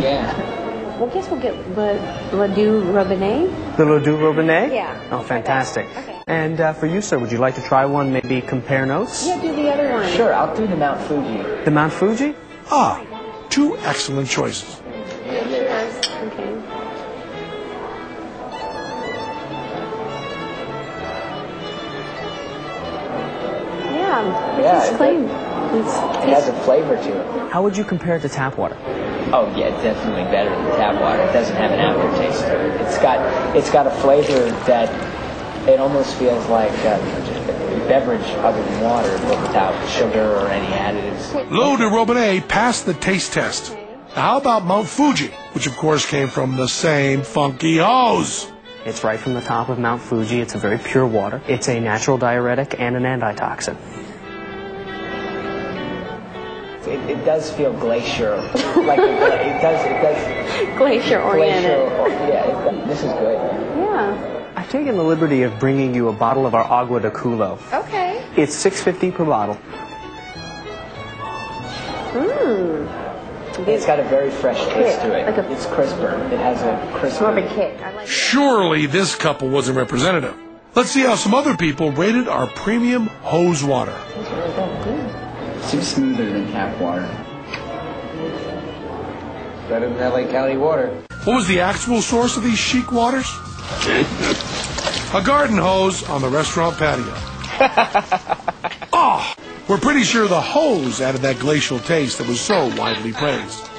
Yeah. Well, I guess we'll get Le Doux Robinet. The Le Doux Robinet? Yeah. Oh, fantastic. Okay. And for you, sir, would you like to try one, maybe compare notes? Yeah, do the other one. Sure, I'll do the Mount Fuji. The Mount Fuji? Ah, two excellent choices. Cheers. Okay. Yeah, it's clean. It has a flavor to it. How would you compare it to tap water? Oh yeah, definitely better than tap water. It doesn't have an aftertaste to it. It's got a flavor that it almost feels like just a beverage other than water, but without sugar or any additives. L'eau de Robinet passed the taste test. Now, how about Mount Fuji, which of course came from the same funky hose? It's right from the top of Mount Fuji. It's a very pure water. It's a natural diuretic and an antitoxin. It does feel glacier, like it does. Glacier oriented. This is good. Yeah. I've taken the liberty of bringing you a bottle of our Agua de Culo. Okay. It's $6.50 per bottle. It's got a very fresh taste to it. Like it's crisper. It has a crisper. More of a kick. I like Surely this couple wasn't representative. Let's see how some other people rated our premium hose water. Seems smoother than tap water. Better than LA County water. What was the actual source of these chic waters? A garden hose on the restaurant patio. Oh, we're pretty sure the hose added that glacial taste that was so widely praised.